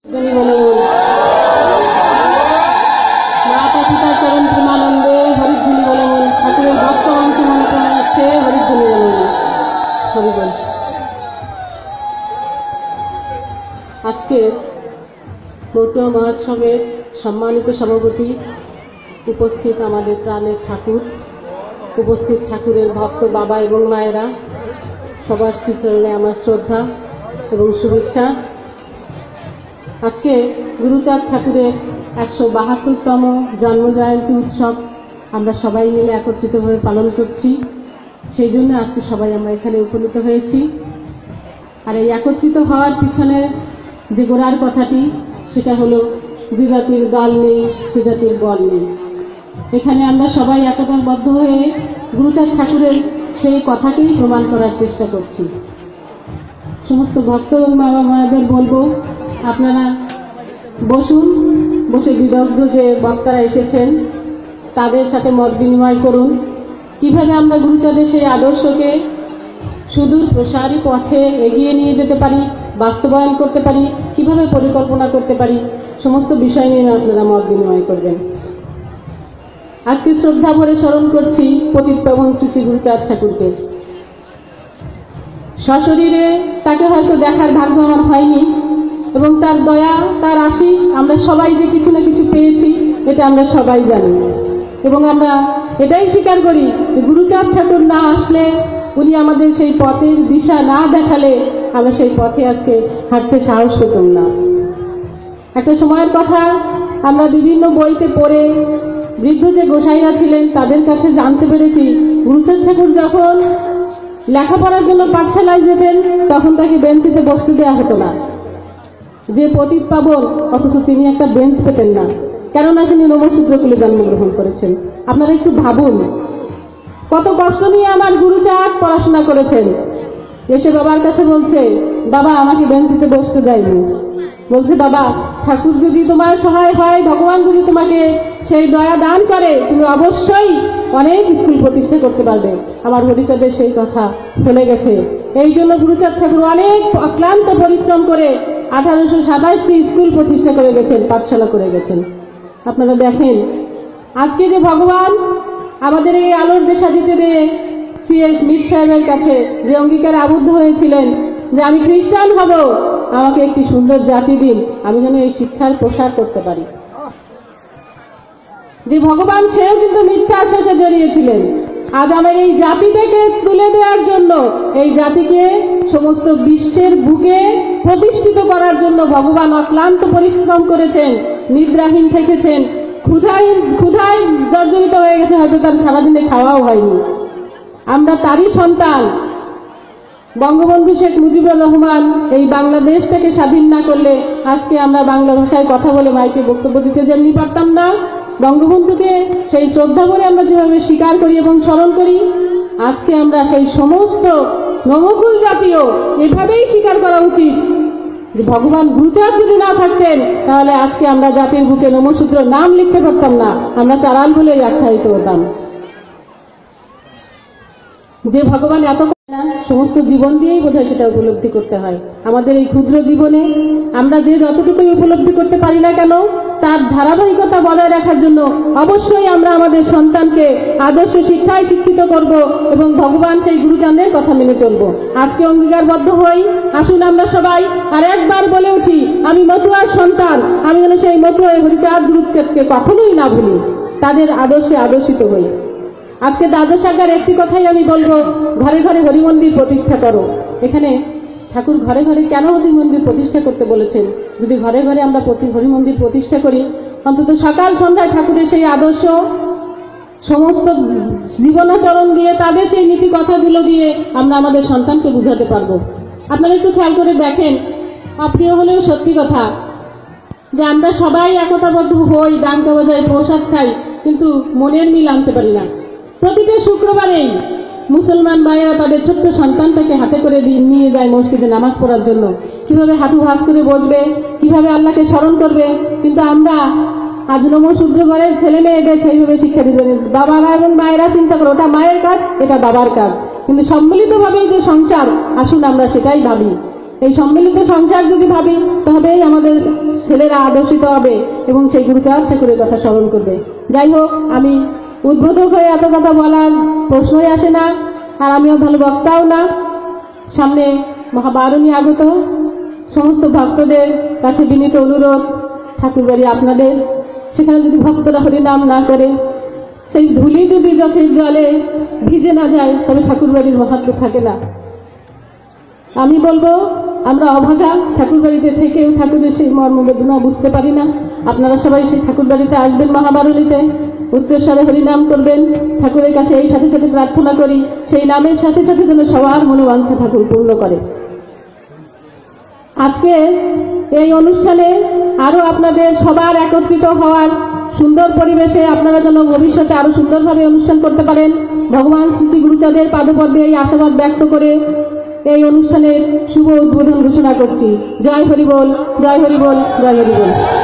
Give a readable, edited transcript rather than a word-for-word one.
মাতা পিতা চরণ প্রেমানন্দে হরিধ্বনি বলে মন ঠাকুরের ভক্ত মাংস মন প্রেমে যাচ্ছে হরিধ্বনি বলে মন হরিবল। আজকে মতুয়া মহোৎসবের সম্মানিত সভাপতি, উপস্থিত আমাদের প্রাণের ঠাকুর, উপস্থিত ঠাকুরের ভক্ত বাবা এবং মায়েরা, সবার শ্রীচরণে আমার শ্রদ্ধা এবং শুভেচ্ছা। আজকে গুরুচাঁদ ঠাকুরের 172তম জন্মজয়ন্তী উৎসব আমরা সবাই মিলে একত্রিতভাবে পালন করছি। সেই জন্য আজকে সবাই আমরা এখানে উপনীত হয়েছি। আর এই একত্রিত হওয়ার পিছনে যে গোড়ার কথাটি, সেটা হলো যে জাতির দল নেই সে জাতির বল নেই। এখানে আমরা সবাই একতাবদ্ধ হয়ে গুরুচাঁদ ঠাকুরের সেই কথাকেই প্রমাণ করার চেষ্টা করছি। সমস্ত ভক্ত এবং বাবা মায়েদের বলবো, আপনারা বসুন, বসে বিদগ্ধ যে বক্তারা এসেছেন তাদের সাথে মত বিনিময় করুন। কিভাবে আমরা গুরুচাঁদের সেই আদর্শকে সুদূর প্রসারী পথে এগিয়ে নিয়ে যেতে পারি, বাস্তবায়ন করতে পারি, কিভাবে পরিকল্পনা করতে পারি, সমস্ত বিষয় নিয়ে আপনারা মত বিনিময় করবেন। আজকে শ্রদ্ধা ভরে স্মরণ করছি পতিতপাবন শ্রী শ্রী গুরুচাঁদ ঠাকুরকে। সশরীরে তাকে হয়তো দেখার ভাগ্য আমার হয়নি, এবং তার দয়া, তার আশীষ আমরা সবাই যে কিছু না কিছু পেয়েছি এটা আমরা সবাই জানি। এবং আমরা এটাই স্বীকার করি যে গুরুচাঁদ ঠাকুর না আসলে, উনি আমাদের সেই পথের দিশা না দেখালে আমরা সেই পথে আজকে হাঁটতে সাহস পেতাম না। একটা সময়ের কথা আমরা বিভিন্ন বইতে পড়ে বৃদ্ধ যে গোসাইরা ছিলেন তাদের কাছে জানতে পেরেছি, গুরুচাঁদ ঠাকুর যখন লেখাপড়ার জন্য পাঠশালায় যেতেন তখন তাকে বেঞ্চিতে বসতে দেওয়া হতো না। যে পতিত পাবন, অথচ তিনি একটা বেঞ্চ পেতেন না, কেননা তিনি নমশূদ্রকুলে জন্মগ্রহণ করেছেন। আপনারা একটু ভাবুন, কত কষ্ট নিয়ে আমার গুরুচাঁদ পড়াশোনা করেছেন। এসে বাবার কাছে বলছে, বাবা আমাকে বেঞ্চিতে বসতে দেয়নি। বলছে, বাবা ঠাকুর যদি তোমার সহায় হয়, ভগবান যদি তোমাকে সেই দয়া দান করে, তুমি অবশ্যই অনেক স্কুল প্রতিষ্ঠা করতে পারবে। আমার হরিচাঁদের সেই কথা ফেলে গেছে। এই জন্য গুরুচাঁদ ঠাকুর অনেক অক্লান্ত পরিশ্রম করে 1827টি স্কুল প্রতিষ্ঠা করে গেছেন, পাঠশালা করে গেছেন। আপনারা দেখেন, আজকে যে ভগবান আমাদের এই আলোর দেশা দিতে দিয়ে C.S. মির সাহেবের কাছে যে অঙ্গীকারে আবদ্ধ হয়েছিলেন যে আমি খ্রিস্টান হব, আমাকে একটি সুন্দর জাতি দিন, আমি যেন এই শিক্ষার প্রসার করতে পারি। যে ভগবান সেও কিন্তু মিথ্যা আশ্বাসে জড়িয়েছিলেন। আজ আমার এই জাতিটাকে তুলে দেওয়ার জন্য, এই জাতিকে সমস্ত বিশ্বের বুকে প্রতিষ্ঠিত করার জন্য ভগবান অক্লান্ত পরিশ্রম করেছেন, নিদ্রাহীন থেকেছেন, ক্ষুধায় জর্জরিত হয়ে গেছে, হয়তো তার সারাদিনে খাওয়াও হয়নি। আমরা তারই সন্তান। বঙ্গবন্ধু শেখ মুজিবুর রহমান এই বাংলাদেশটাকে স্বাধীন না করলে আজকে আমরা বাংলা ভাষায় কথা বলে মাইকে বক্তব্য দিতে যেমনি পারতাম না, বঙ্গবন্ধুকে সেই শ্রদ্ধা করে আমরা যেভাবে স্বীকার করি এবং স্মরণ করি, আজকে আমরা সেই সমস্ত নবকুল জাতীয় এভাবেই স্বীকার করা উচিত যে ভগবান গুরুচাঁদ যদি না থাকতেন তাহলে আজকে আমরা জাতির বুকে নমশূদ্র নাম লিখতে পারতাম না, আমরা চারাল বলেই আখ্যায়িত হতাম। যে ভগবান এত সমস্ত জীবন দিয়েই বোধহয় সেটা উপলব্ধি করতে হয়। আমাদের এই ক্ষুদ্র জীবনে আমরা যে যতটুকুই উপলব্ধি করতে পারি না কেন, তার ধারাবাহিকতা বজায় রাখার জন্য অবশ্যই আমরা আমাদের সন্তানকে আদর্শ শিক্ষায় শিক্ষিত করব এবং ভগবান সেই গুরুচাঁদের কথা মেনে চলব। আজকে অঙ্গীকারবদ্ধ হই, আসুন আমরা সবাই আর একবার বলে উঠি, আমি মতুয়ার সন্তান, আমি যেন সেই মতুয়া হরিচাঁদ গুরুচাঁদকে কখনোই না ভুলি, তাদের আদর্শে আদর্শিত হই। আজকে দ্বাদশ আজ্ঞার একটি কথাই আমি বলবো, ঘরে ঘরে হরিমন্দির প্রতিষ্ঠা করো। এখানে ঠাকুর ঘরে ঘরে কেন হরিমন্দির প্রতিষ্ঠা করতে বলেছেন? যদি ঘরে ঘরে আমরা হরিমন্দির প্রতিষ্ঠা করি, অন্তত সকাল সন্ধ্যায় ঠাকুরের সেই আদর্শ সমস্ত জীবনাচরণ দিয়ে, তাদের সেই নীতি কথাগুলো দিয়ে আমরা আমাদের সন্তানকে বুঝাতে পারবো। আপনারা একটু খেয়াল করে দেখেন, অপ্রিয় হলেও সত্যি কথা যে আমরা সবাই একতাবদ্ধ হই, ডাঙ্কা বাজাই, প্রসাদ খাই, কিন্তু মনের মিল আনতে পারি না। প্রতিটা শুক্রবারেই মুসলমান ভাইয়েরা তাদের ছোট্ট সন্তানটাকে হাতে করে নিয়ে যায় মসজিদে নামাজ পড়ার জন্য। কিভাবে হাঁটু ভাঁজ করে বসবে, কিভাবে আল্লাহকে স্মরণ করবে, কিন্তু আমরা আজ নমশূদ্র ঘরের ছেলে মেয়েদের সেইভাবে শিক্ষা দিবেন। বাবারা এবং মায়েরা চিন্তা করো, ওটা মায়ের কাজ, এটা বাবার কাজ, কিন্তু সম্মিলিতভাবে যে সংসার, আসুন আমরা সেটাই ভাবি। এই সম্মিলিত সংসার যদি ভাবি তবেই আমাদের ছেলেরা আদর্শিত হবে এবং সেই গুরুচাঁদ ঠাকুরের কথা স্মরণ করবে। যাই হোক, আমি উদ্বোধক হয়ে এত কথা বলার প্রশ্নই আসে না, আর আমিও ভালো বক্তাও না। সামনে মহাবারণী আগত, সমস্ত ভক্তদের কাছে বিনীত অনুরোধ, ঠাকুরবাড়ি আপনাদের, সেখানে যদি ভক্তরা হরিনাম না করে, সেই ধুলি যদি চোখের জলে ভিজে না যায়, তবে ঠাকুরবাড়ির মাহাত্ম্য থাকে না। আমি বলবো, আমরা অভাগা, ঠাকুরবাড়িতে থেকেও ঠাকুরের সেই মর্মবেদনা বুঝতে পারি না। আপনারা সবাই সেই ঠাকুরবাড়িতে আসবেন, মহাবারণীতে উচ্চস্বরে হরিনাম করবেন। ঠাকুরের কাছে এই সাথে সাথে প্রার্থনা করি, সেই নামের সাথে সাথে যেন সবার মনোবাঞ্ছা ঠাকুর পূর্ণ করে। আজকে এই অনুষ্ঠানে আরো আপনাদের সবার একত্রিত হওয়ার সুন্দর পরিবেশে আপনারা যেন ভবিষ্যতে আরো সুন্দরভাবে অনুষ্ঠান করতে পারেন, ভগবান শ্রী শ্রী গুরুচাঁদের পাদপদ্মে এই আশাবাদ ব্যক্ত করে এই অনুষ্ঠানের শুভ উদ্বোধন ঘোষণা করছি। জয় হরি বল, জয় হরি বল, জয় হরি বল।